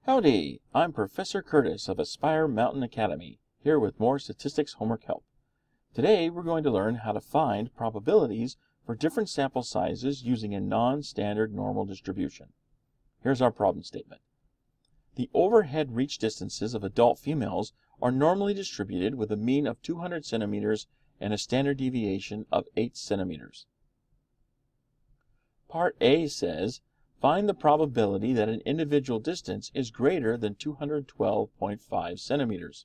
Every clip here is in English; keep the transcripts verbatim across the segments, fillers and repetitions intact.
Howdy, I'm Professor Curtis of Aspire Mountain Academy, here with more statistics homework help. Today we're going to learn how to find probabilities for different sample sizes using a non-standard normal distribution. Here's our problem statement. The overhead reach distances of adult females are normally distributed with a mean of two hundred centimeters and a standard deviation of eight centimeters. Part A says, find the probability that an individual distance is greater than two hundred twelve point five centimeters.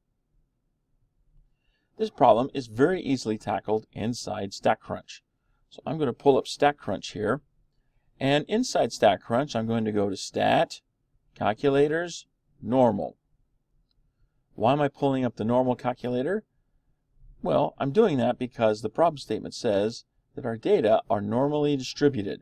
This problem is very easily tackled inside StatCrunch. So I'm going to pull up StatCrunch here. And inside StatCrunch, I'm going to go to Stat, Calculators, Normal. Why am I pulling up the normal calculator? Well, I'm doing that because the problem statement says that our data are normally distributed.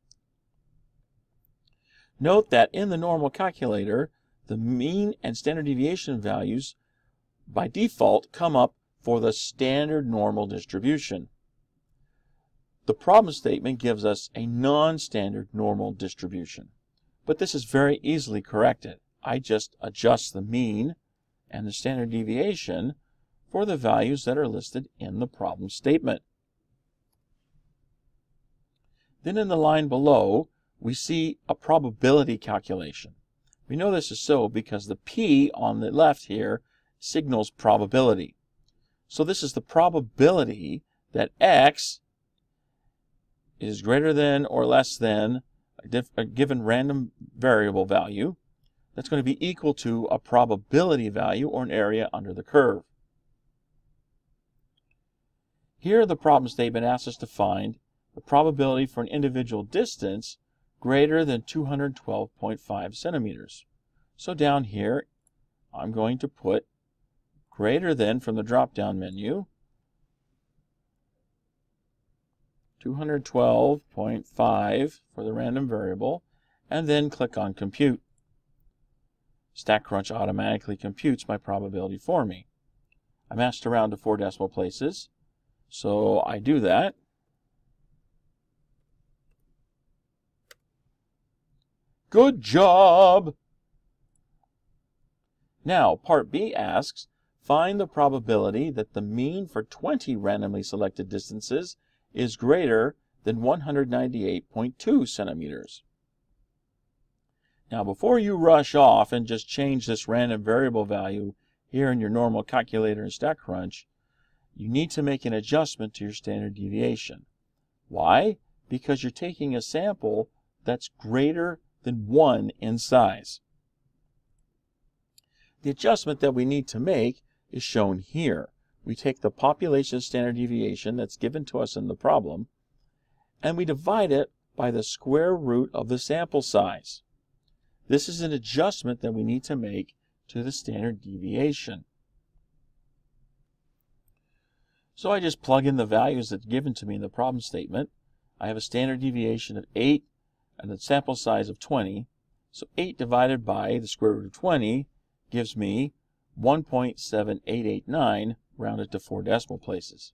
Note that in the normal calculator, the mean and standard deviation values by default come up for the standard normal distribution. The problem statement gives us a non-standard normal distribution, but this is very easily corrected. I just adjust the mean and the standard deviation for the values that are listed in the problem statement. Then in the line below, we see a probability calculation. We know this is so because the P on the left here signals probability. So this is the probability that X is greater than or less than a, diff a given random variable value that's going to be equal to a probability value or an area under the curve. Here the problem statement asks us to find the probability for an individual distance greater than two hundred twelve point five centimeters. So down here, I'm going to put greater than from the drop-down menu, two hundred twelve point five for the random variable, and then click on Compute. StatCrunch automatically computes my probability for me. I'm asked to round to four decimal places, so I do that. Good job! Now, Part B asks, find the probability that the mean for twenty randomly selected distances is greater than one hundred ninety-eight point two centimeters. Now, before you rush off and just change this random variable value here in your normal calculator in StatCrunch, you need to make an adjustment to your standard deviation. Why? Because you're taking a sample that's greater than one in size. The adjustment that we need to make is shown here. We take the population standard deviation that's given to us in the problem, and we divide it by the square root of the sample size. This is an adjustment that we need to make to the standard deviation. So I just plug in the values that's given to me in the problem statement. I have a standard deviation of eight and a sample size of twenty. So eight divided by the square root of twenty gives me one point seven eight eight nine rounded to four decimal places.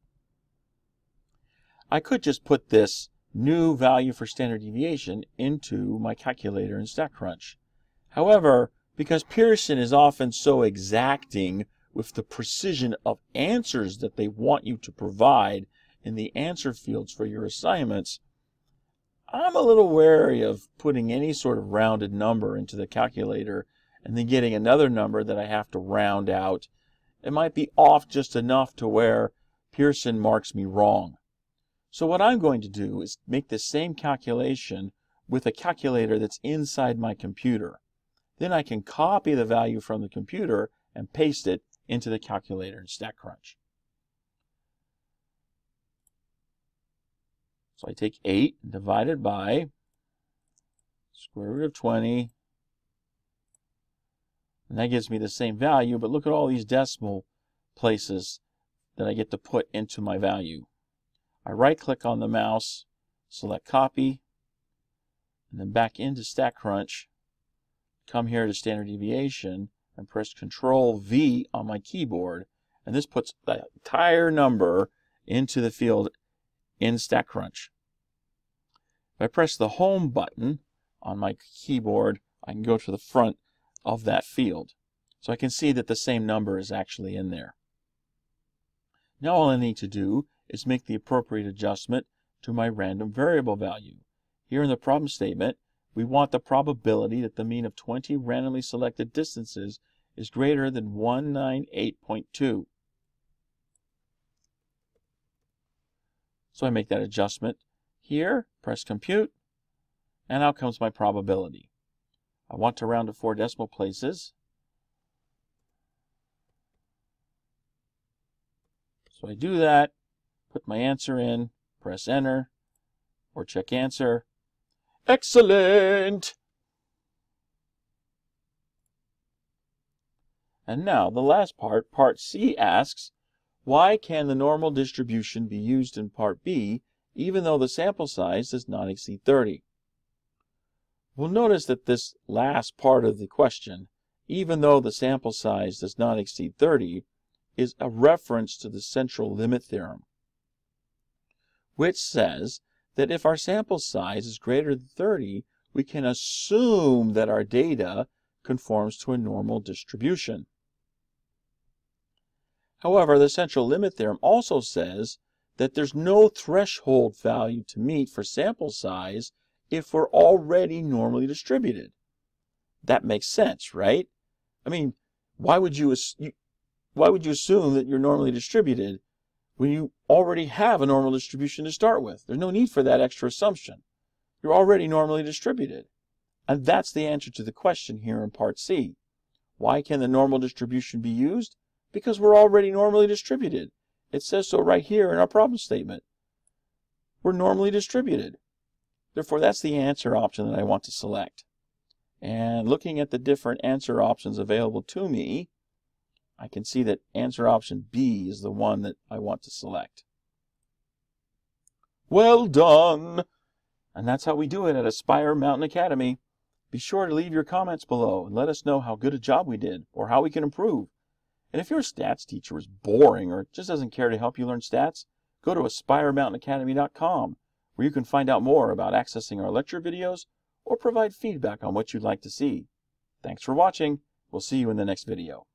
I could just put this new value for standard deviation into my calculator in StatCrunch. However, because Pearson is often so exacting with the precision of answers that they want you to provide in the answer fields for your assignments, I'm a little wary of putting any sort of rounded number into the calculator and then getting another number that I have to round out. It might be off just enough to where Pearson marks me wrong. So what I'm going to do is make the same calculation with a calculator that's inside my computer. Then I can copy the value from the computer and paste it into the calculator in StatCrunch. So I take eight and divide it by square root of twenty, and that gives me the same value, but look at all these decimal places that I get to put into my value. I right-click on the mouse, select Copy, and then back into StatCrunch, come here to Standard Deviation, and press Control V on my keyboard, and this puts the entire number into the field in StatCrunch. If I press the Home button on my keyboard I can go to the front of that field. So I can see that the same number is actually in there. Now all I need to do is make the appropriate adjustment to my random variable value. Here in the problem statement, we want the probability that the mean of twenty randomly selected distances is greater than one hundred ninety-eight point two. So I make that adjustment here, press compute, and out comes my probability. I want to round to four decimal places. So I do that, put my answer in, press enter, or check answer. Excellent! And now the last part, part C, asks, why can the normal distribution be used in part B even though the sample size does not exceed thirty? We'll notice that this last part of the question, even though the sample size does not exceed thirty, is a reference to the central limit theorem, which says that if our sample size is greater than thirty, we can assume that our data conforms to a normal distribution. However, the central limit theorem also says that there's no threshold value to meet for sample size if we're already normally distributed. That makes sense, right? I mean, why would you, why would you assume that you're normally distributed when you already have a normal distribution to start with? There's no need for that extra assumption. You're already normally distributed. And that's the answer to the question here in part C. Why can the normal distribution be used? Because we're already normally distributed. It says so right here in our problem statement. We're normally distributed. Therefore, that's the answer option that I want to select. And looking at the different answer options available to me, I can see that answer option B is the one that I want to select. Well done! And that's how we do it at Aspire Mountain Academy. Be sure to leave your comments below and let us know how good a job we did or how we can improve. And if your stats teacher is boring or just doesn't care to help you learn stats, go to aspire mountain academy dot com, where you can find out more about accessing our lecture videos or provide feedback on what you'd like to see. Thanks for watching. We'll see you in the next video.